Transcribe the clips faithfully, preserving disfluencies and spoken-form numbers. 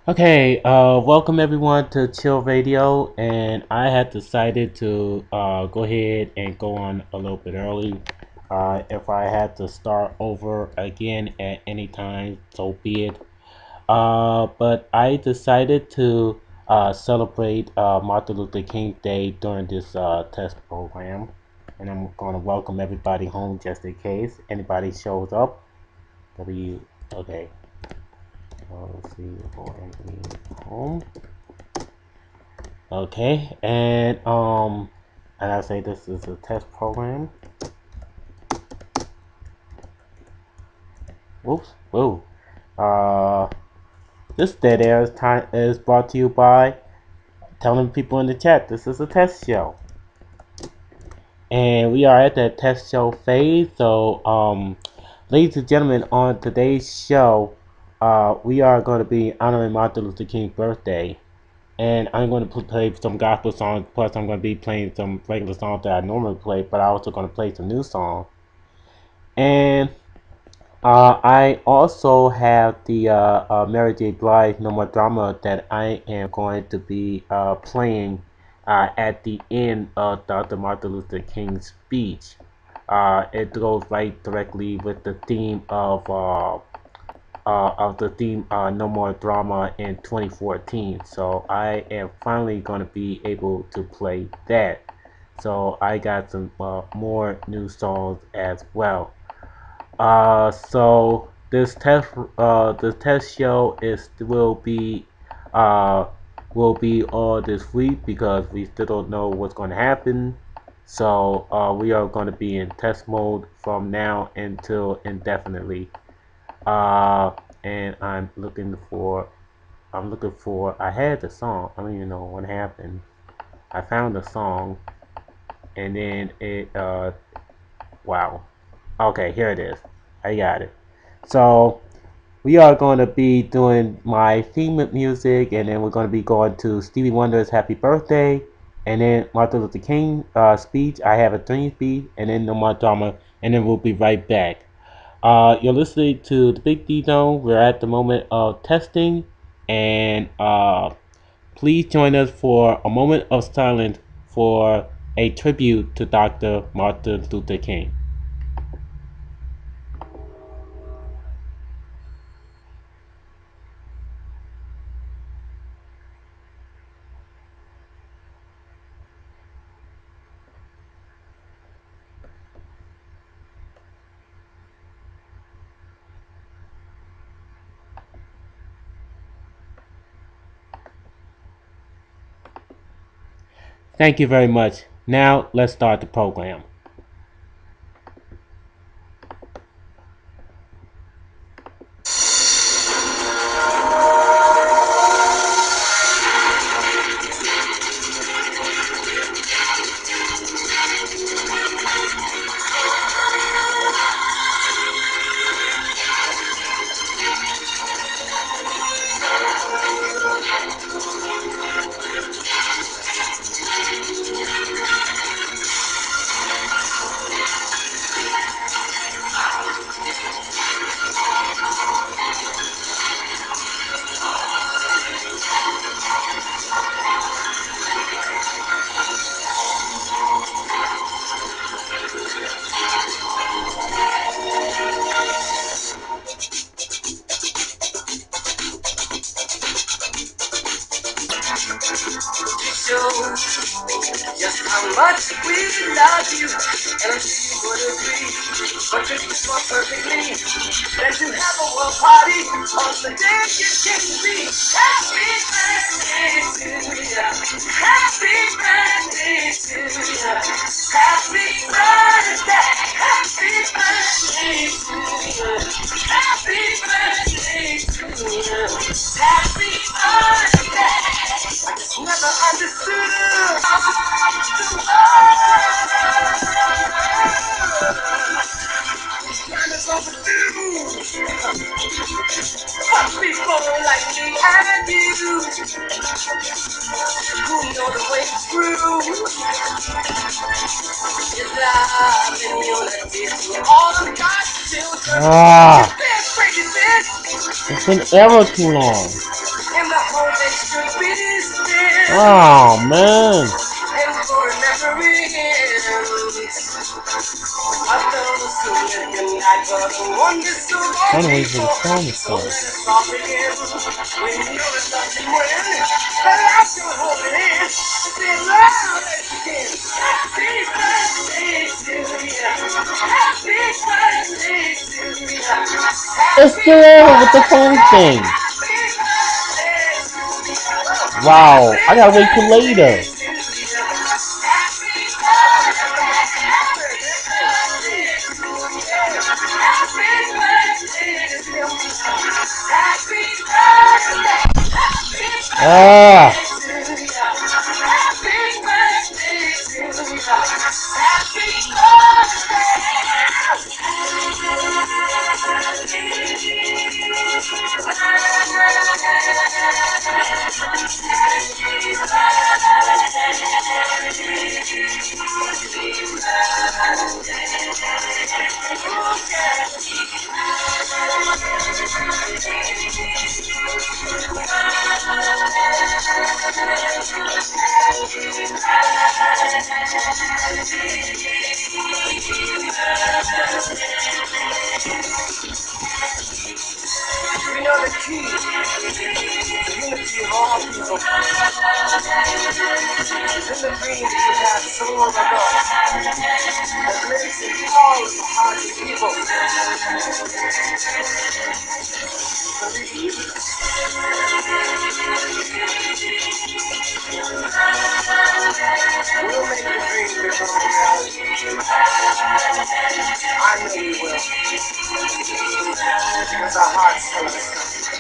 Okay, uh, welcome everyone to Chill Radio, and I had decided to uh, go ahead and go on a little bit early. Uh, if I had to start over again at any time, so be it. Uh, but I decided to uh, celebrate uh, Martin Luther King Day during this uh, test program, and I'm going to welcome everybody home just in case anybody shows up. W, okay. Uh, let's see, O N E home. Okay, and um, and I say this is a test program. Whoops, whoa. Uh, this dead air is time is brought to you by telling people in the chat this is a test show, and we are at that test show phase. So, um, ladies and gentlemen, on today's show, uh, we are going to be honoring Martin Luther King's birthday. And I'm going to play some gospel songs. Plus, I'm going to be playing some regular songs that I normally play, but I'm also going to play some new songs. And uh, I also have the uh, uh, Mary J. Blige No More Drama that I am going to be uh, playing uh, at the end of Doctor Martin Luther King's speech. Uh, it goes right directly with the theme of uh, uh, of the theme uh, No More Drama in twenty fourteen. So I am finally going to be able to play that. So I got some uh, more new songs as well. Uh, so this test uh, the test show is will be uh, will be all this week because we still don't know what's going to happen. So uh, we are going to be in test mode from now until indefinitely. Uh, and I'm looking for, I'm looking for, I had the song, I don't even know what happened. I found the song, and then it, uh, wow. Okay, here it is. I got it. So, we are going to be doing my theme music, and then we're going to be going to Stevie Wonder's Happy Birthday, and then Martin Luther King uh, speech. I have a dream speech, and then No More Drama, and then we'll be right back. Uh, you're listening to the Big D Zone. We're at the moment of testing, and uh, please join us for a moment of silence for a tribute to Doctor Martin Luther King. Thank you very much. Now let's start the program. Just how much we love you, and I'm sure you would agree. But Christmas more perfectly than to have a world party on the day you came to be. Happy birthday to you. Happy birthday to you. Happy birthday. Happy birthday to you. Happy birthday to you. Happy birthday. I just never understood it. The time is overdue. But people like me and you, who know the way through, is love and unity to all of God's children. Ah, it's been ever too long. In the Oh man. Trying to wait for the song to start. It's still over with the phone thing. Wow, I gotta wait till later. Ah. We know the key to unity of all people is in the dream that you had so long ago that lives in all of the hearts of people. Believe. We'll make the dream become reality. I know we will. Because our hearts tell us something.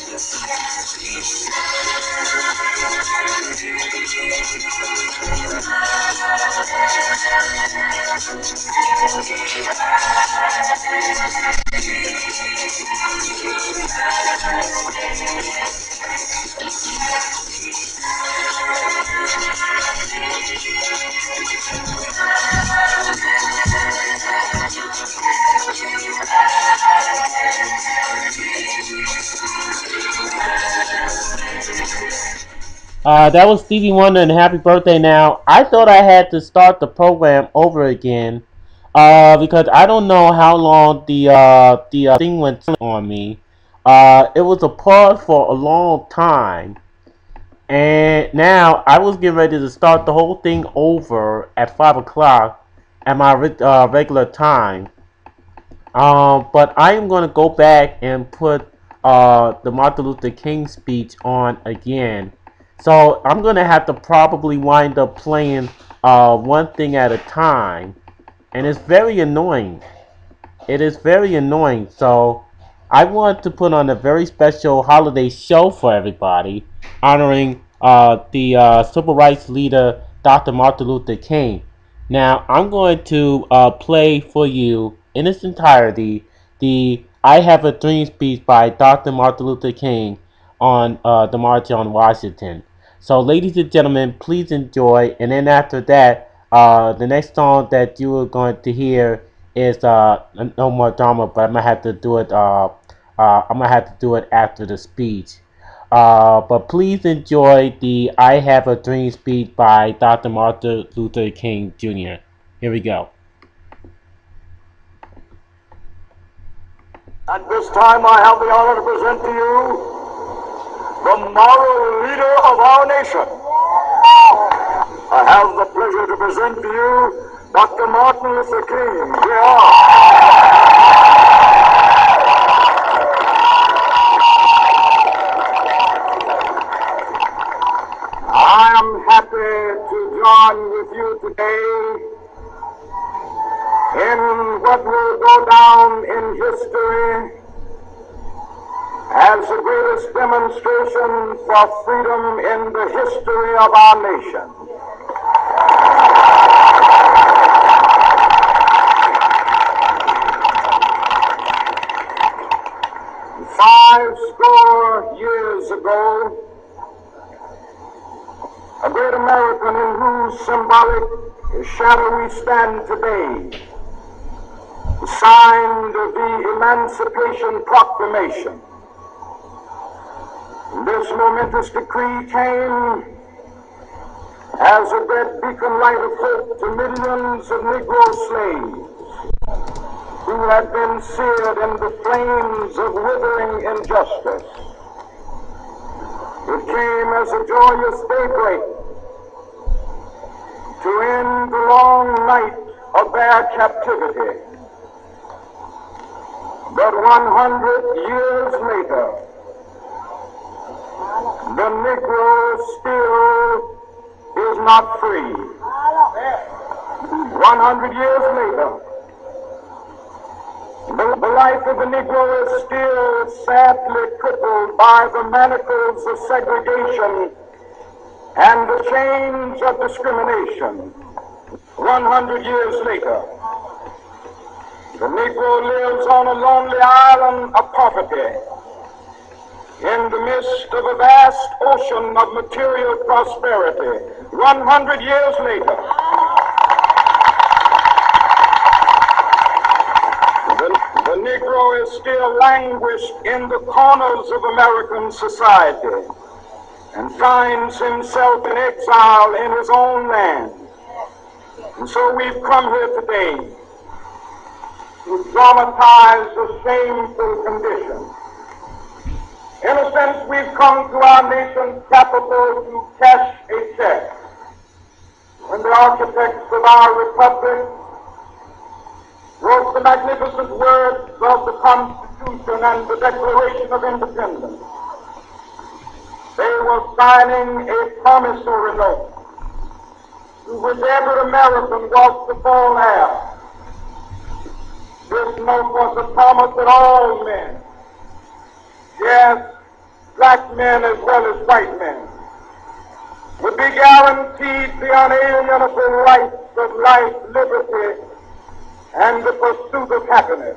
Uh, that was Stevie Wonder and Happy Birthday. Now, I thought I had to start the program over again uh, because I don't know how long the uh, the uh, thing went on me. Uh, it was a pause for a long time, and now I was getting ready to start the whole thing over at five o'clock at my uh, regular time. Um, but I am going to go back and put uh, the Martin Luther King speech on again. So I'm going to have to probably wind up playing uh, one thing at a time. And it's very annoying. It is very annoying. So I want to put on a very special holiday show for everybody, honoring uh, the uh, civil rights leader, Doctor Martin Luther King. Now, I'm going to uh, play for you in its entirety the I Have a Dream speech by Doctor Martin Luther King on uh, the March on Washington. So, ladies and gentlemen, please enjoy. And then after that, uh, the next song that you are going to hear is uh, No More Drama, but I'm going to have to do it, uh, uh, I'm going to have to do it after the speech. Uh, but please enjoy the I Have a Dream speech by Doctor Martin Luther King Junior Here we go. At this time, I have the honor to present to you the moral leader of our nation. I have the pleasure to present to you Doctor Martin Luther King. I am happy to join with you today in what will go down in history as the greatest demonstration for freedom in the history of our nation. Five score years ago, a great American in whose symbolic shadow we stand today signed the Emancipation Proclamation. This momentous decree came as a red beacon light of hope to millions of Negro slaves who had been seared in the flames of withering injustice. It came as a joyous daybreak to end the long night of their captivity. But one hundred years later, the Negro still is not free. one hundred years later, the, the life of the Negro is still sadly crippled by the manacles of segregation and the chains of discrimination. one hundred years later, the Negro lives on a lonely island of poverty in the midst of a vast ocean of material prosperity. one hundred years later, the, the Negro is still languished in the corners of American society and finds himself in exile in his own land. And so we've come here today to dramatize the shameful condition. In a sense, we've come to our nation's capital to cash a check. When the architects of our republic wrote the magnificent words of the Constitution and the Declaration of Independence, they were signing a promissory note to which every American was to fall heir. This note was a promise that all men, yes, black men as well as white men, would be guaranteed the unalienable rights of life, liberty, and the pursuit of happiness.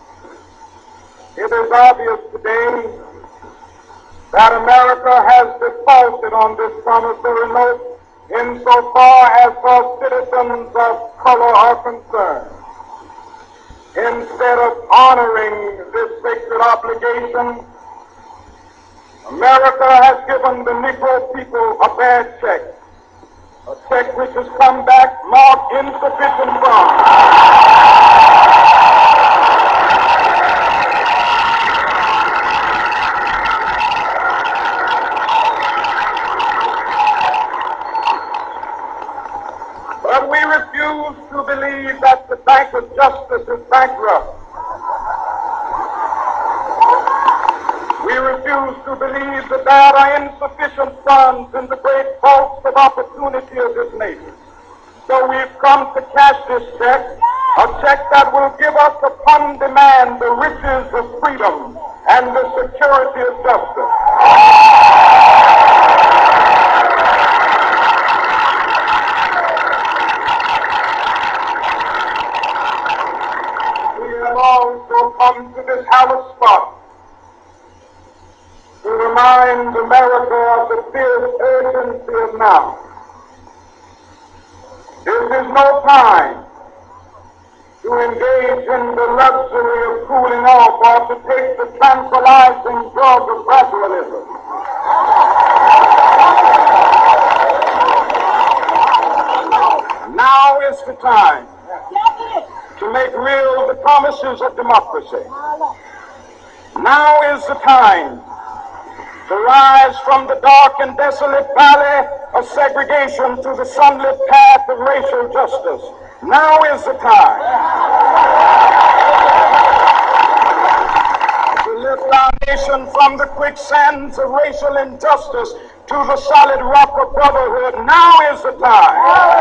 It is obvious today that America has defaulted on this promissory note insofar as her citizens of color are concerned. Instead of honoring this sacred obligation, America has given the Negro people a bad check, a check which has come back marked insufficient funds. But we refuse to believe that the Bank of Justice is bankrupt. We refuse to believe that there are insufficient funds in the great vaults of opportunity of this nation. So we've come to cash this check, a check that will give us upon demand the riches of freedom and the security of justice. We have also come to this hallowed spot to remind America of the fierce urgency of now. This is no time to engage in the luxury of cooling off or to take the tranquilizing drug of gradualism. Now is the time to make real the promises of democracy. Now is the time to rise from the dark and desolate valley of segregation to the sunlit path of racial justice. Now is the time to lift our nation from the quicksands of racial injustice to the solid rock of brotherhood. Now is the time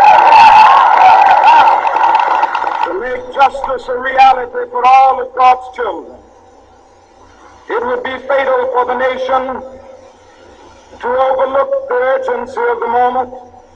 to make justice a reality for all of God's children. It would be fatal for the nation to overlook the urgency of the moment.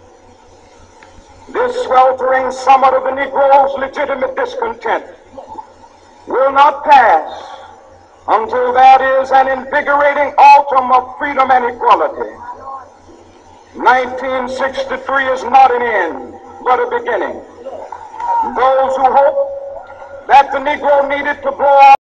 This sweltering summit of the Negro's legitimate discontent will not pass until there is an invigorating autumn of freedom and equality. nineteen sixty-three is not an end, but a beginning. Those who hope that the Negro needed to blow